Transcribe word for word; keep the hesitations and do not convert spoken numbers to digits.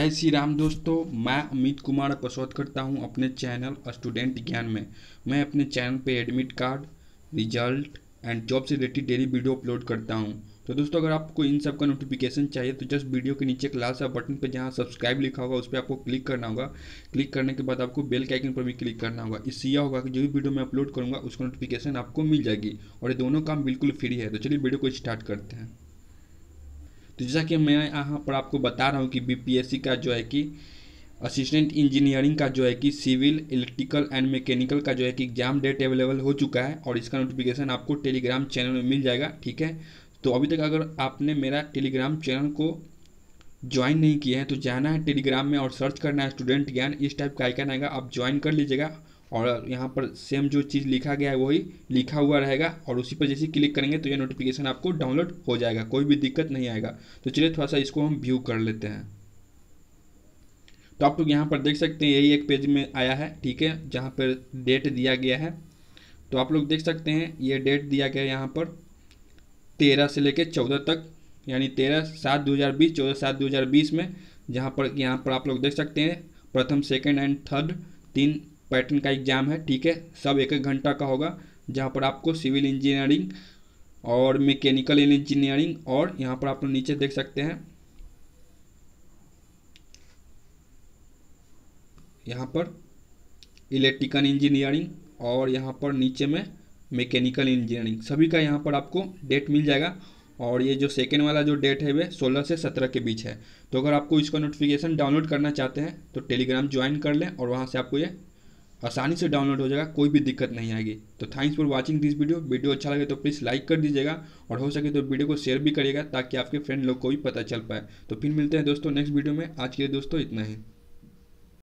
जय श्री राम दोस्तों, मैं अमित कुमार आपका स्वागत करता हूं अपने चैनल स्टूडेंट ज्ञान में। मैं अपने चैनल पे admit card, result and job से रिलेटेड डेली वीडियो अपलोड करता हूं। तो दोस्तों, अगर आपको इन सब का नोटिफिकेशन चाहिए तो जस्ट वीडियो के नीचे एक लाल सा बटन पे जहां सब्सक्राइब लिखा होगा उस पर आपको क्लिक करना होगा। क्लिक करने के बाद आपको बेल के आइकन पर भी क्लिक करना होगा। इससे यह होगा कि जो भी वीडियो मैं अपलोड करूँगा उसका नोटिफिकेशन आपको मिल जाएगी और ये दोनों काम बिल्कुल फ्री है। तो चलिए वीडियो को स्टार्ट करते हैं। तो जैसा कि मैं यहाँ पर आपको बता रहा हूँ कि बीपीएससी का जो है कि असिस्टेंट इंजीनियरिंग का जो है कि सिविल, इलेक्ट्रिकल एंड मैकेनिकल का जो है कि एग्जाम डेट अवेलेबल हो चुका है और इसका नोटिफिकेशन आपको टेलीग्राम चैनल में मिल जाएगा। ठीक है, तो अभी तक अगर आपने मेरा टेलीग्राम चैनल को ज्वाइन नहीं किया है तो जाना है टेलीग्राम में और सर्च करना है स्टूडेंट ज्ञान। इस टाइप का आइकन आएगा, आप ज्वाइन कर लीजिएगा और यहाँ पर सेम जो चीज़ लिखा गया है वही लिखा हुआ रहेगा और उसी पर जैसे क्लिक करेंगे तो ये नोटिफिकेशन आपको डाउनलोड हो जाएगा, कोई भी दिक्कत नहीं आएगा। तो चलिए थोड़ा सा इसको हम व्यू कर लेते हैं। तो आप लोग यहाँ पर देख सकते हैं यही एक पेज में आया है, ठीक है, जहाँ पर डेट दिया गया है। तो आप लोग देख सकते हैं ये डेट दिया गया है यहाँ पर तेरह से लेकर चौदह तक, यानी तेरह सात दो हज़ार बीस चौदह सात दो हज़ार बीस में, जहाँ पर यहाँ पर आप लोग देख सकते हैं प्रथम, सेकंड एंड थर्ड तीन पैटर्न का एग्ज़ाम है। ठीक है, सब एक एक घंटा का होगा, जहाँ पर आपको सिविल इंजीनियरिंग और मैकेनिकल इंजीनियरिंग और यहाँ पर आप लोग नीचे देख सकते हैं यहाँ पर इलेक्ट्रिकल इंजीनियरिंग और यहाँ पर नीचे में मैकेनिकल इंजीनियरिंग, सभी का यहाँ पर आपको डेट मिल जाएगा। और ये जो सेकेंड वाला जो डेट है वे सोलह से सत्रह के बीच है। तो अगर आपको इसका नोटिफिकेशन डाउनलोड करना चाहते हैं तो टेलीग्राम ज्वाइन कर लें और वहाँ से आपको ये आसानी से डाउनलोड हो जाएगा, कोई भी दिक्कत नहीं आएगी। तो thanks for watching this video. Video अच्छा लगे तो प्लीज़ लाइक कर दीजिएगा और हो सके तो वीडियो को शेयर भी करिएगा ताकि आपके फ्रेंड लोग को भी पता चल पाए। तो फिर मिलते हैं दोस्तों नेक्स्ट वीडियो में। आज के लिए दोस्तों इतना ही।